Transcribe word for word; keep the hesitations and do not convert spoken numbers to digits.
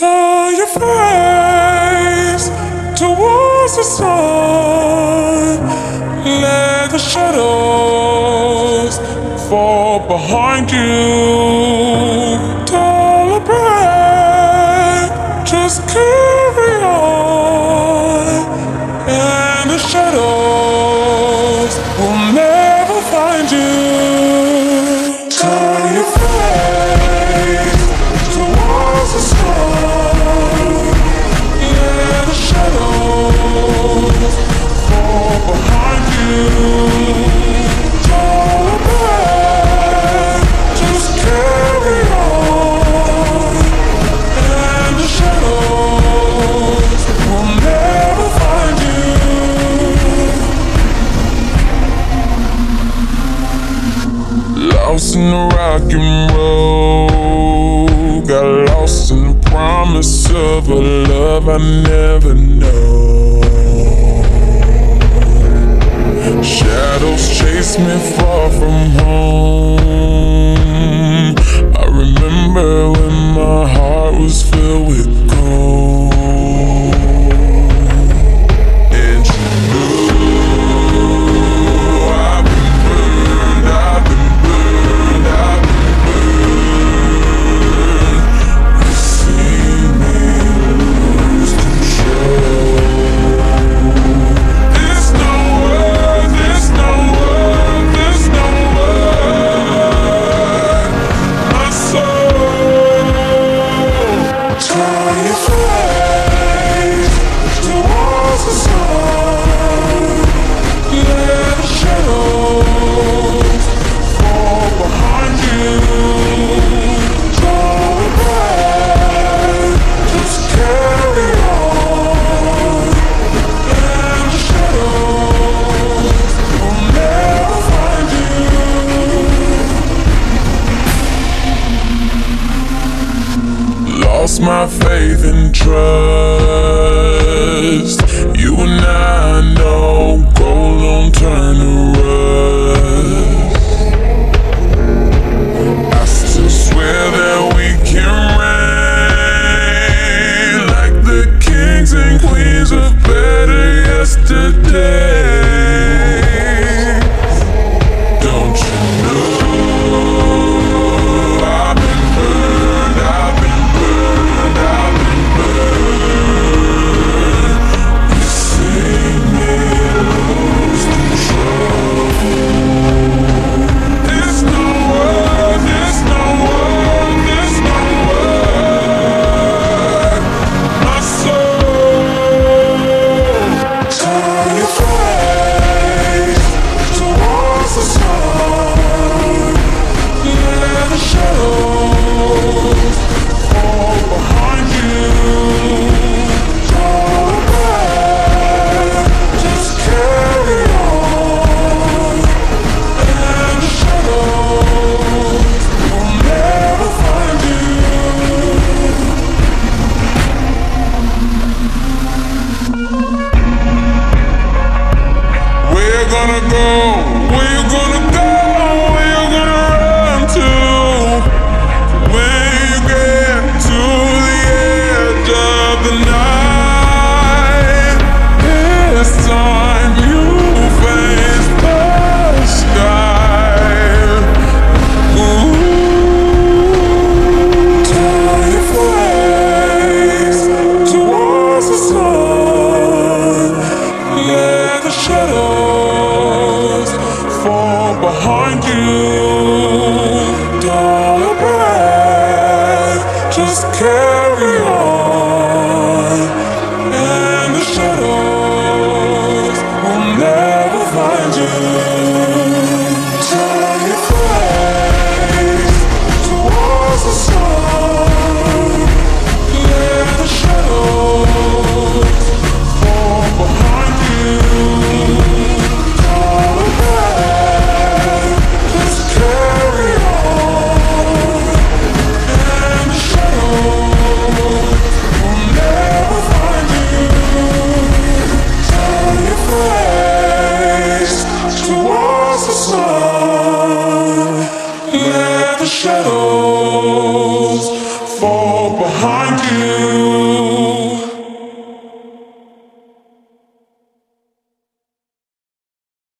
Turn your face towards the sun. Let the shadows fall behind you. Don't break, just carry on. And the shadows will never find you. Turn your face towards the sun. Let the shadows fall behind you. Don't break, just carry on. And the shadows will never find you. Lost in the rock and roll, got lost in the promise of a love I never know. Shadows chase me far from home. I remember when my heart was filled with gold. And you knew I've been burned, I've been burned, I've been burned. You see me lose control. There's no word, there's no word, there's no word. My soul, turn your face towards the sun. Let the shadows fall behind you. Don't break, just carry on. And the shadows will never find you. Lost my faith and trust. You and I know gold don't turn to rust. I still swear that we can reign like the kings and queens of better yesterday. Don't you know I've been burned, I've been burned, I've been burned. You see me lose control. There's no word, there's no word, there's no word. My soul, turn your face towards the sun. Let the shadows fall behind you. Don't break, just carry on. And the shadows will never find you. Where you gonna go? Where you gonna go? Where you gonna run to? When you get to the edge of the night, this time you face the sky. Ooh, turn your face towards the sun. Let the shadows fall behind you. Don't break, just carry on. And the shadows will never find you. Turn your face towards the sun. Let the shadows fall behind you. Don't break, just carry on. And the shadows you.